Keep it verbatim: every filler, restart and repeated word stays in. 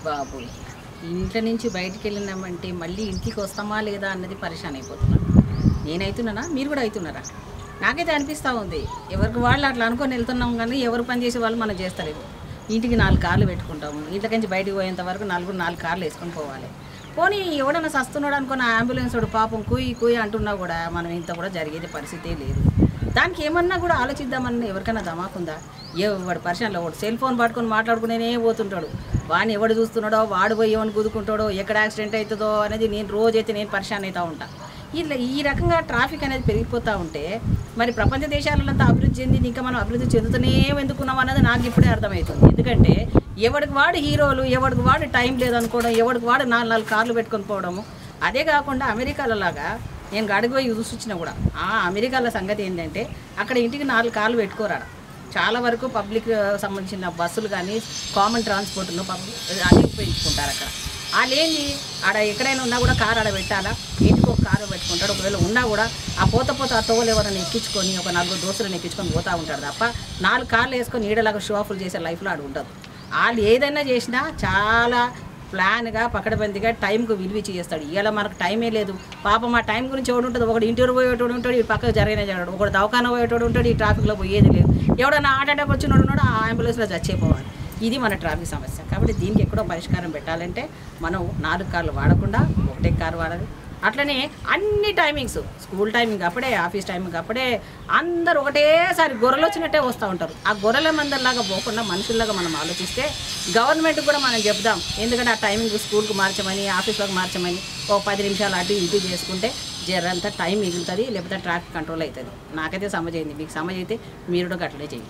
బాబోయ్ ఇంట్లో నుంచి బయటికి వెళ్ళినామంటే మళ్ళీ ఇంటికి వస్తామా లేదా అన్నది పరిశాన్ అయిపోతున్నాను. నేనైతున్నానా, మీరు కూడా అవుతున్నారా? నాకైతే అనిపిస్తూ ఉంది ఎవరికి వాళ్ళు అట్లా అనుకొని వెళ్తున్నాం, కానీ ఎవరు పని చేసే వాళ్ళు మనం చేస్తారేమో. ఇంటికి నాలుగు కార్లు పెట్టుకుంటాము, ఇంట్లోకించి బయటికి పోయేంత వరకు నలుగురు నాలుగు కార్లు వేసుకొని పోవాలి. పోనీ ఎవడన్నా సస్తున్నాడు అనుకున్న అంబులెన్స్ వాడు పాపం కుయ్యి కుయ్యి అంటున్నా కూడా మనం ఇంత కూడా జరిగేది పరిస్థితే లేదు. దానికి ఏమన్నా కూడా ఆలోచిద్దామని ఎవరికైనా ధమాకుందా? ఎవడు పరిశ్రమలో ఒకటి సెల్ ఫోన్ పట్టుకొని మాట్లాడుకునేనే పోతుంటాడు. వాడిని ఎవడు చూస్తున్నాడో వాడు పోయి ఏమని కుదుకుంటాడో ఎక్కడ యాక్సిడెంట్ అవుతుందో అనేది నేను రోజైతే నేను పరిశ్రమ అవుతూ ఉంటాను. ఇలా ఈ రకంగా ట్రాఫిక్ అనేది పెరిగిపోతూ ఉంటే మరి ప్రపంచ దేశాలంతా అభివృద్ధి చెందింది, ఇంకా మనం అభివృద్ధి చెందుతూనే ఎందుకున్నాం అన్నది నాకు ఇప్పుడే అర్థమవుతుంది. ఎందుకంటే ఎవడికి వాడు హీరోలు, ఎవడికి వాడు టైం లేదనుకోవడం, ఎవడికి వాడు నాలుగు నాలుగు కార్లు పెట్టుకొని పోవడము. అదే కాకుండా అమెరికాలో లాగా నేను అడిగిపోయి చూసొచ్చినా కూడా ఆ అమెరికాలో సంగతి ఏంటంటే అక్కడ ఇంటికి నాలుగు కార్లు పెట్టుకోరాడు. చాలా వరకు పబ్లిక్ సంబంధించిన బస్సులు కానీ కామన్ ట్రాన్స్పోర్ట్ను పబ్లిక్ అన్నీ ఉపయోగించుకుంటారు. అక్కడ వాళ్ళు ఏంది ఆడ ఎక్కడైనా ఉన్నా కూడా కారు ఆడ పెట్టాలా, ఇంటికి ఒక కారు పెట్టుకుంటాడు. ఒకవేళ ఉన్నా కూడా ఆ పోత పోత ఆ తోలు ఎవరైనా ఎక్కించుకొని ఒక నలుగురు దోస్తులను ఎక్కించుకొని పోతూ ఉంటాడు తప్ప నాలుగు కార్లు వేసుకొని ఈడలాగా షో ఆఫ్లు చేసే లైఫ్లో ఆడు ఉండదు. వాళ్ళు ఏదైనా చేసినా చాలా ప్లాన్గా పకడబందిగా టైంకు విలువిచ్చి చేస్తాడు. ఇలా మనకు టైమే లేదు. పాపం ఆ టైం గురించి ఎవడు ఉంటుంది, ఒకటి ఇంటికి పోయేటోడు ఉంటాడు, ఈ పక్కకు జరిగిన జరగడు, ఒకటి దవాఖాన పోయేటోడు ఉంటాడు, ఈ ట్రాఫిక్లో పోయేది లేదు. ఎవడన్నా హార్ట్ అటాక్ వచ్చినోడు ఉన్నాడు, ఆ అంబులెన్స్లో చచ్చిపోవాలి. ఇది మన ట్రాఫిక్ సమస్య. కాబట్టి దీనికి ఎక్కడో పరిష్కారం పెట్టాలంటే మనం నాలుగు కార్లు వాడకుండా ఒకటే కారు వాడాలి. అట్లనే అన్ని టైమింగ్స్, స్కూల్ టైమింగ్ అప్పుడే, ఆఫీస్ టైమింగ్ అప్పుడే, అందరూ ఒకటేసారి గొర్రెలు వచ్చినట్టే వస్తూ ఉంటారు. ఆ గొర్రెల మందరిలాగా పోకుండా మనుషుల్లాగా మనం ఆలోచిస్తే గవర్నమెంట్కి కూడా మనం చెప్దాం. ఎందుకంటే ఆ టైమింగ్ స్కూల్కి మార్చమని, ఆఫీస్లోకి మార్చమని ఒక పది నిమిషాలు అటు ఇటు చేసుకుంటే జరంతా టైం మిగులుతుంది, లేకపోతే ట్రాఫిక్ కంట్రోల్ అవుతుంది. నాకైతే సమజ్ అయింది, మీకు సమజ్ అయితే మీరు కూడా అట్లనే చేయండి.